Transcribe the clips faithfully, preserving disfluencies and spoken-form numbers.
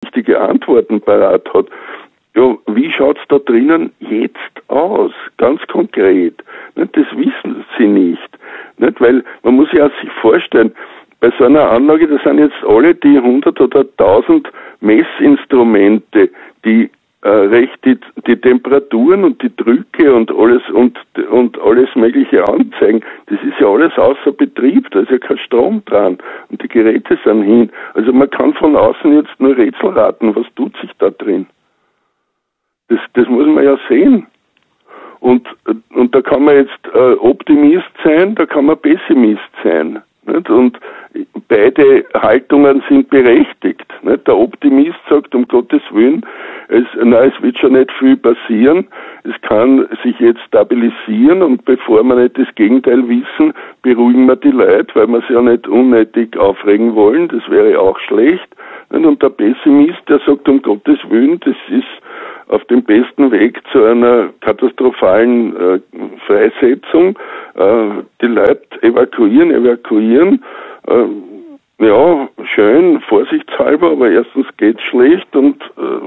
richtige Antworten parat hat. Ja, wie schaut's da drinnen jetzt aus? Ganz konkret. Nicht? Das wissen sie nicht. Nicht? Weil man muss ja sich vorstellen, bei so einer Anlage, das sind jetzt alle die hundert oder tausend Messinstrumente, die äh, recht die, die Temperaturen und die Drücke und alles und und alles mögliche anzeigen. Das ist ja alles außer Betrieb, da ist ja kein Strom dran und die Geräte sind hin. Also man kann von außen jetzt nur Rätsel raten, was tut sich da drin. Das, das muss man ja sehen. Und, und da kann man jetzt äh, Optimist sein, da kann man Pessimist sein. Nicht? Und beide Haltungen sind berechtigt. Nicht? Der Optimist sagt, um Gottes Willen, es, na, es wird schon nicht viel passieren, es kann sich jetzt stabilisieren und bevor wir nicht das Gegenteil wissen, beruhigen wir die Leute, weil wir sie ja nicht unnötig aufregen wollen, das wäre auch schlecht. Nicht? Und der Pessimist, der sagt, um Gottes Willen, das ist auf dem besten Weg zu einer katastrophalen äh, Freisetzung. Äh, die Leute evakuieren, evakuieren. Äh, ja, schön, vorsichtshalber, aber erstens geht's schlecht und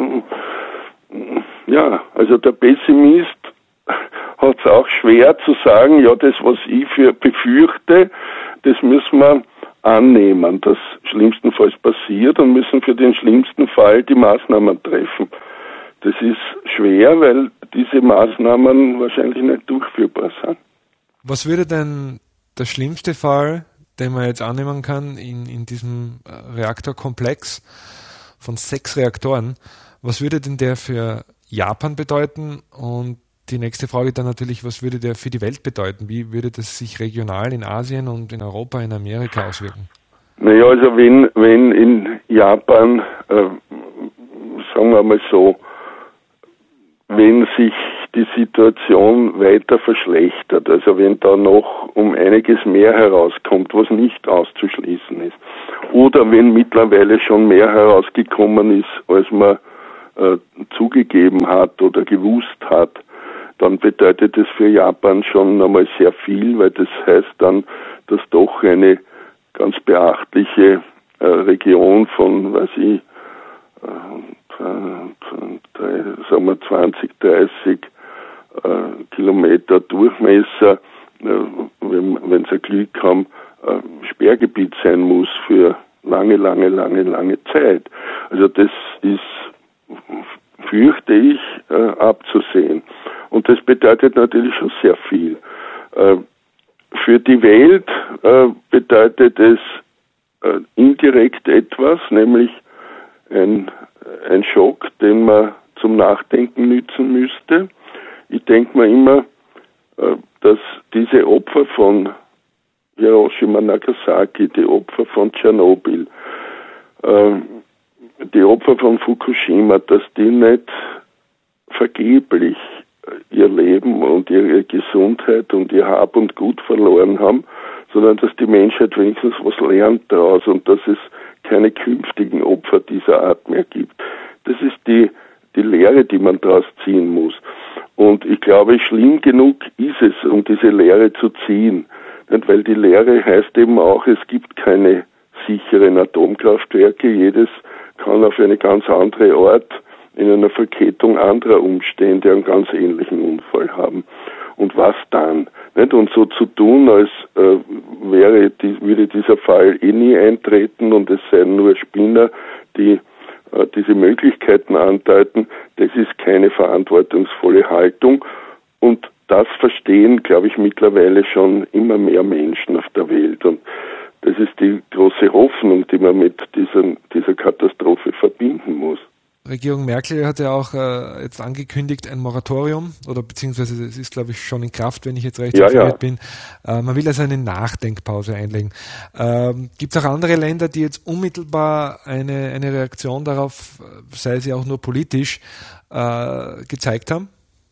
äh, ja, also der Pessimist hat es auch schwer zu sagen, ja, das, was ich für befürchte, das müssen wir annehmen, dass schlimmstenfalls passiert und müssen für den schlimmsten Fall die Maßnahmen treffen. Das ist schwer, weil diese Maßnahmen wahrscheinlich nicht durchführbar sind. Was würde denn der schlimmste Fall, den man jetzt annehmen kann, in, in diesem Reaktorkomplex von sechs Reaktoren, was würde denn der für Japan bedeuten? Und die nächste Frage dann natürlich, was würde der für die Welt bedeuten? Wie würde das sich regional in Asien und in Europa, in Amerika auswirken? Naja, also wenn, wenn in Japan, äh, sagen wir mal so, wenn sich die Situation weiter verschlechtert, also wenn da noch um einiges mehr herauskommt, was nicht auszuschließen ist, oder wenn mittlerweile schon mehr herausgekommen ist, als man äh, zugegeben hat oder gewusst hat, dann bedeutet das für Japan schon einmal sehr viel, weil das heißt dann, dass doch eine ganz beachtliche äh, Region von, weiß ich, äh, sagen wir zwanzig, dreißig äh, Kilometer Durchmesser, äh, wenn, wenn sie Glück haben, äh, Sperrgebiet sein muss für lange, lange, lange, lange Zeit. Also das ist, fürchte ich, äh, abzusehen. Und das bedeutet natürlich schon sehr viel. Äh, für die Welt äh, bedeutet es äh, indirekt etwas, nämlich ein ein Schock, den man zum Nachdenken nützen müsste. Ich denke mir immer, dass diese Opfer von Hiroshima, Nagasaki, die Opfer von Tschernobyl, die Opfer von Fukushima, dass die nicht vergeblich ihr Leben und ihre Gesundheit und ihr Hab und Gut verloren haben, sondern dass die Menschheit wenigstens was lernt daraus und dass es keine künftigen Opfer dieser Art mehr gibt. Das ist die, die Lehre, die man daraus ziehen muss. Und ich glaube, schlimm genug ist es, um diese Lehre zu ziehen. Nicht? Weil die Lehre heißt eben auch, es gibt keine sicheren Atomkraftwerke. Jedes kann auf eine ganz andere Art in einer Verkettung anderer Umstände einen ganz ähnlichen Unfall haben. Und was dann? Nicht? Und so zu tun, als äh, wäre die, würde dieser Fall eh nie eintreten und es seien nur Spinner, die äh, diese Möglichkeiten andeuten, das ist keine verantwortungsvolle Haltung. Und das verstehen, glaube ich, mittlerweile schon immer mehr Menschen auf der Welt. Und das ist die große Hoffnung, die man mit dieser, dieser Katastrophe verbinden muss. Regierung Merkel hat ja auch äh, jetzt angekündigt, ein Moratorium, oder beziehungsweise es ist, glaube ich, schon in Kraft, wenn ich jetzt recht ja, informiert ja. bin. Äh, man will also eine Nachdenkpause einlegen. Ähm, Gibt es auch andere Länder, die jetzt unmittelbar eine, eine Reaktion darauf, sei sie auch nur politisch, äh, gezeigt haben?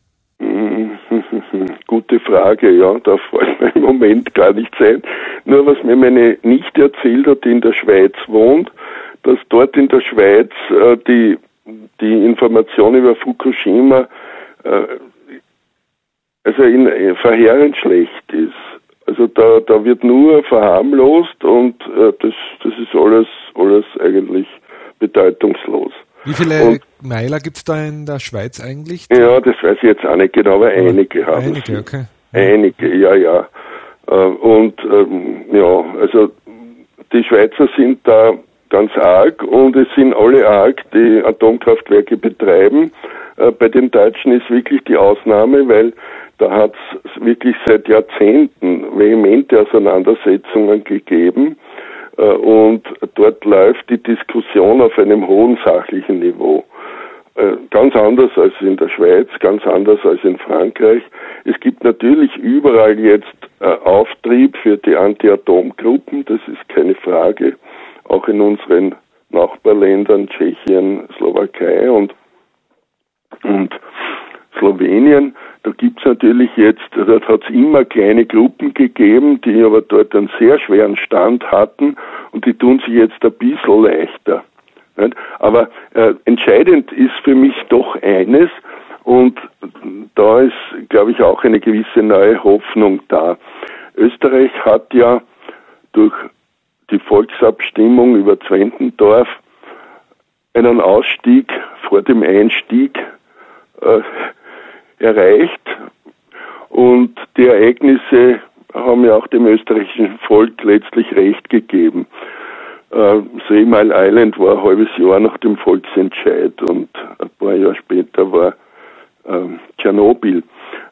Gute Frage, ja, da fällt mir im Moment gar nichts ein. Nur was mir meine Nichte erzählt hat, die in der Schweiz wohnt, dass dort in der Schweiz äh, die die Information über Fukushima äh, also in, äh, verheerend schlecht ist. Also da, da wird nur verharmlost und äh, das, das ist alles, alles eigentlich bedeutungslos. Wie viele und, Meiler gibt es da in der Schweiz eigentlich? Ja, das weiß ich jetzt auch nicht genau, aber einige haben Einige, sie. okay. Einige, ja, ja. Und ähm, ja, also die Schweizer sind da ganz arg und es sind alle arg, die Atomkraftwerke betreiben. Äh, bei den Deutschen ist wirklich die Ausnahme, weil da hat es wirklich seit Jahrzehnten vehemente Auseinandersetzungen gegeben äh, und dort läuft die Diskussion auf einem hohen sachlichen Niveau. Äh, ganz anders als in der Schweiz, ganz anders als in Frankreich. Es gibt natürlich überall jetzt äh, Auftrieb für die Anti-Atom-Gruppen, das ist keine Frage, auch in unseren Nachbarländern Tschechien, Slowakei und, und Slowenien. Da gibt's natürlich jetzt, dort hat es immer kleine Gruppen gegeben, die aber dort einen sehr schweren Stand hatten und die tun sich jetzt ein bisschen leichter. Nicht? Aber äh, entscheidend ist für mich doch eines, und da ist, glaube ich, auch eine gewisse neue Hoffnung da. Österreich hat ja durch die Volksabstimmung über Zwentendorf einen Ausstieg vor dem Einstieg äh, erreicht. Und die Ereignisse haben ja auch dem österreichischen Volk letztlich recht gegeben. Äh, Three Mile Island war ein halbes Jahr nach dem Volksentscheid und ein paar Jahre später war äh, Tschernobyl.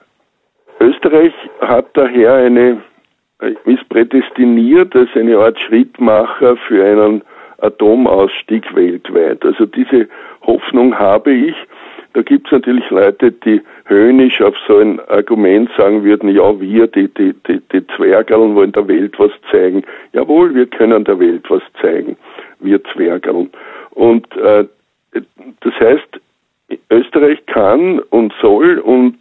Österreich hat daher eine, ist prädestiniert als eine Art Schrittmacher für einen Atomausstieg weltweit. Also diese Hoffnung habe ich. Da gibt es natürlich Leute, die höhnisch auf so ein Argument sagen würden, ja, wir, die, die, die, die Zwergeln wollen der Welt was zeigen. Jawohl, wir können der Welt was zeigen, wir Zwergeln. Und äh, das heißt, Österreich kann und soll, und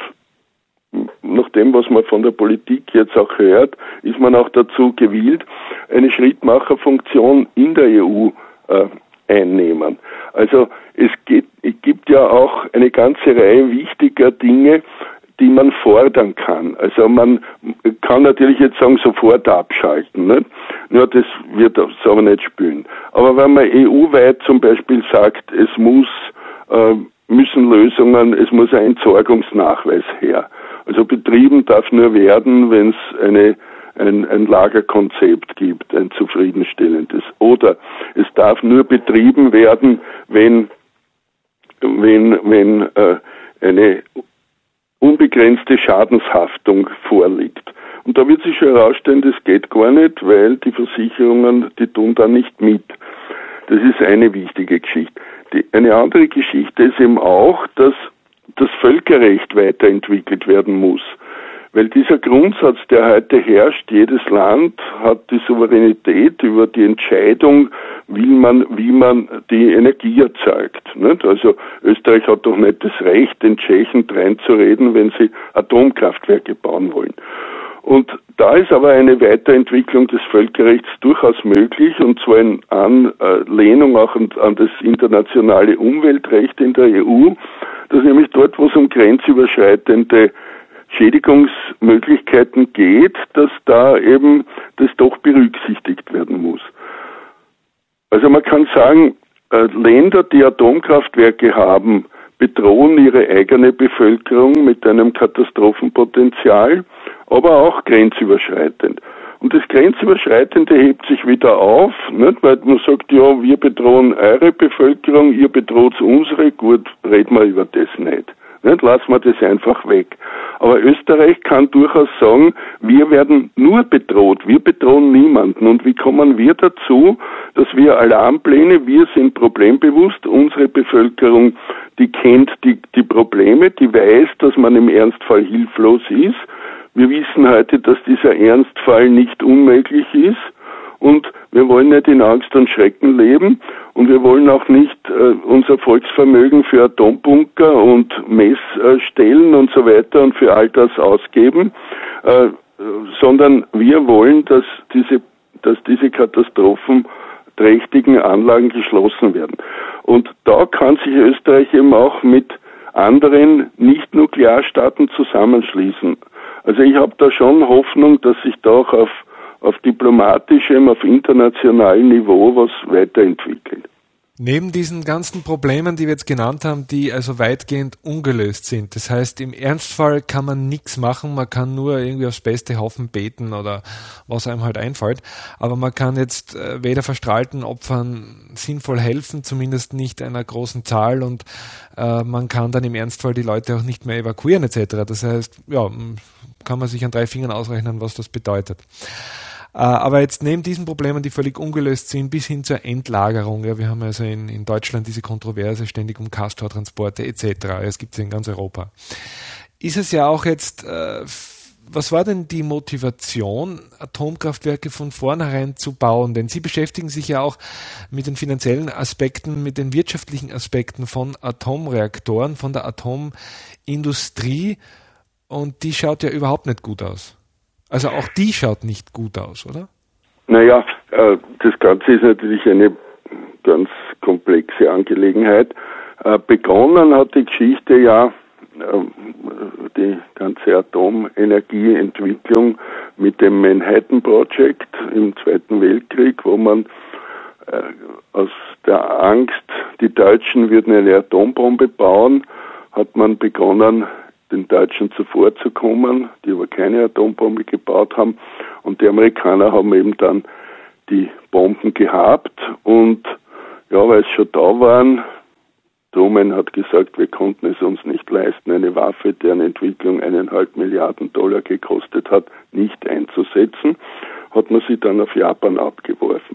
nach dem, was man von der Politik jetzt auch hört, ist man auch dazu gewillt, eine Schrittmacherfunktion in der E U äh, einnehmen. Also es, geht, es gibt ja auch eine ganze Reihe wichtiger Dinge, die man fordern kann. Also man kann natürlich jetzt sagen, sofort abschalten. Nicht? Ja, das wird es aber nicht spielen. Aber wenn man E U-weit zum Beispiel sagt, es muss, äh, müssen Lösungen, es muss ein Entsorgungsnachweis her. Also betrieben darf nur werden, wenn es eine Ein, ein Lagerkonzept gibt, ein zufriedenstellendes. Oder es darf nur betrieben werden, wenn, wenn, wenn äh, eine unbegrenzte Schadenshaftung vorliegt. Und da wird sich schon herausstellen, das geht gar nicht, weil die Versicherungen, die tun da nicht mit. Das ist eine wichtige Geschichte. Die, eine andere Geschichte ist eben auch, dass das Völkerrecht weiterentwickelt werden muss. Weil dieser Grundsatz, der heute herrscht, jedes Land hat die Souveränität über die Entscheidung, wie man, wie man die Energie erzeugt. Nicht? Also Österreich hat doch nicht das Recht, den Tschechen dreinzureden, wenn sie Atomkraftwerke bauen wollen. Und da ist aber eine Weiterentwicklung des Völkerrechts durchaus möglich, und zwar in Anlehnung auch an, an das internationale Umweltrecht in der E U, dass nämlich dort, wo es um grenzüberschreitende Schädigungsmöglichkeiten geht, dass da eben das doch berücksichtigt werden muss. Also man kann sagen, äh, Länder, die Atomkraftwerke haben, bedrohen ihre eigene Bevölkerung mit einem Katastrophenpotenzial, aber auch grenzüberschreitend. Und das Grenzüberschreitende hebt sich wieder auf, nicht? Weil man sagt, ja, wir bedrohen eure Bevölkerung, ihr bedroht unsere, gut, reden wir über das nicht. Nicht? Lassen wir das einfach weg. Aber Österreich kann durchaus sagen, wir werden nur bedroht, wir bedrohen niemanden. Und wie kommen wir dazu, dass wir Alarmpläne, wir sind problembewusst, unsere Bevölkerung, die kennt die, die Probleme, die weiß, dass man im Ernstfall hilflos ist. Wir wissen heute, dass dieser Ernstfall nicht unmöglich ist. Und wir wollen nicht in Angst und Schrecken leben, und wir wollen auch nicht äh, unser Volksvermögen für Atombunker und Messstellen und so weiter und für all das ausgeben, äh, sondern wir wollen, dass diese, dass diese katastrophenträchtigen Anlagen geschlossen werden. Und da kann sich Österreich eben auch mit anderen Nicht-Nuklearstaaten zusammenschließen. Also ich habe da schon Hoffnung, dass sich da auch auf auf diplomatischem, auf internationalem Niveau was weiterentwickelt. Neben diesen ganzen Problemen, die wir jetzt genannt haben, die also weitgehend ungelöst sind. Das heißt, im Ernstfall kann man nichts machen, man kann nur irgendwie aufs Beste hoffen, beten oder was einem halt einfällt. Aber man kann jetzt äh, weder verstrahlten Opfern sinnvoll helfen, zumindest nicht einer großen Zahl, und äh, man kann dann im Ernstfall die Leute auch nicht mehr evakuieren et cetera. Das heißt, ja, kann man sich an drei Fingern ausrechnen, was das bedeutet. Aber jetzt neben diesen Problemen, die völlig ungelöst sind, bis hin zur Endlagerung, ja, wir haben also in, in Deutschland diese Kontroverse ständig um Castortransporte et cetera. Es gibt es in ganz Europa. Ist es ja auch jetzt, äh, was war denn die Motivation, Atomkraftwerke von vornherein zu bauen? Denn Sie beschäftigen sich ja auch mit den finanziellen Aspekten, mit den wirtschaftlichen Aspekten von Atomreaktoren, von der Atomindustrie, und die schaut ja überhaupt nicht gut aus. Also auch die schaut nicht gut aus, oder? Naja, äh, das Ganze ist natürlich eine ganz komplexe Angelegenheit. Äh, begonnen hat die Geschichte ja, äh, die ganze Atomenergieentwicklung mit dem Manhattan Project im Zweiten Weltkrieg, wo man äh, aus der Angst, die Deutschen würden eine Atombombe bauen, hat man begonnen, den Deutschen zuvorzukommen, die aber keine Atombombe gebaut haben. Und die Amerikaner haben eben dann die Bomben gehabt. Und ja, weil es schon da waren, Truman hat gesagt, wir konnten es uns nicht leisten, eine Waffe, deren Entwicklung eineinhalb Milliarden Dollar gekostet hat, nicht einzusetzen, hat man sie dann auf Japan abgeworfen.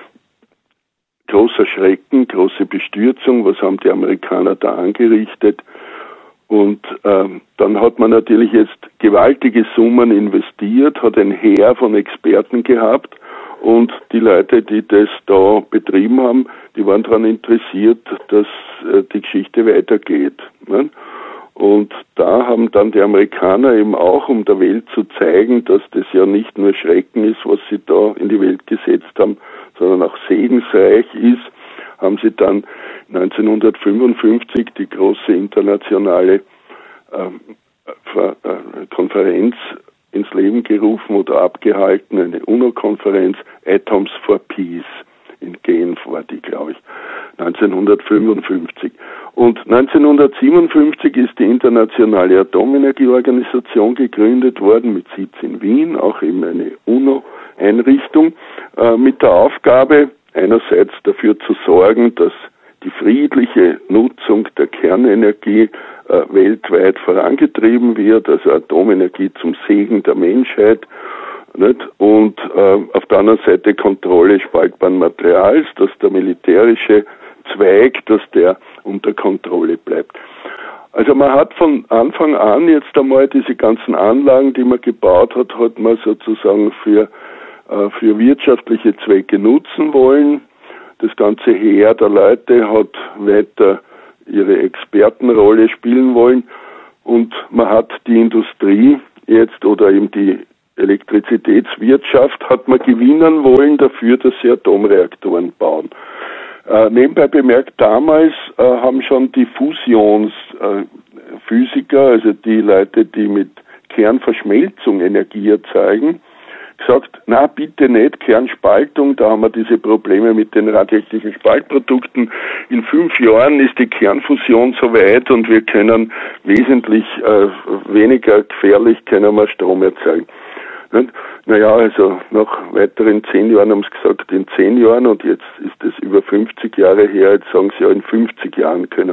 Großer Schrecken, große Bestürzung, was haben die Amerikaner da angerichtet? Und ähm, dann hat man natürlich jetzt gewaltige Summen investiert, hat ein Heer von Experten gehabt, und die Leute, die das da betrieben haben, die waren daran interessiert, dass äh, die Geschichte weitergeht. Ne? Und da haben dann die Amerikaner eben auch, um der Welt zu zeigen, dass das ja nicht nur Schrecken ist, was sie da in die Welt gesetzt haben, sondern auch segensreich ist, haben sie dann neunzehnhundertfünfundfünfzig die große internationale ähm, äh, Konferenz ins Leben gerufen oder abgehalten, eine UNO-Konferenz, Atoms for Peace. In Genf war die, glaube ich, neunzehnhundertfünfundfünfzig. Und neunzehnhundertsiebenundfünfzig ist die Internationale Atomenergieorganisation gegründet worden, mit Sitz in Wien, auch eben eine UNO-Einrichtung, äh, mit der Aufgabe, einerseits dafür zu sorgen, dass die friedliche Nutzung der Kernenergie äh, weltweit vorangetrieben wird, also Atomenergie zum Segen der Menschheit, nicht? Und äh, auf der anderen Seite Kontrolle spaltbaren Materials, dass der militärische Zweig, dass der unter Kontrolle bleibt. Also man hat von Anfang an jetzt einmal diese ganzen Anlagen, die man gebaut hat, hat man sozusagen für für wirtschaftliche Zwecke nutzen wollen. Das ganze Heer der Leute hat weiter ihre Expertenrolle spielen wollen, und man hat die Industrie jetzt oder eben die Elektrizitätswirtschaft hat man gewinnen wollen dafür, dass sie Atomreaktoren bauen. Äh, nebenbei bemerkt, damals äh, haben schon die Fusionsphysiker, äh, also die Leute, die mit Kernverschmelzung Energie erzeugen, gesagt, na bitte nicht Kernspaltung, da haben wir diese Probleme mit den radioaktiven Spaltprodukten. In fünf Jahren ist die Kernfusion soweit und wir können wesentlich äh, weniger gefährlich, können wir Strom erzeugen. Naja, also nach weiteren zehn Jahren haben sie gesagt, in zehn Jahren, und jetzt ist es über fünfzig Jahre her, jetzt sagen sie ja, in fünfzig Jahren können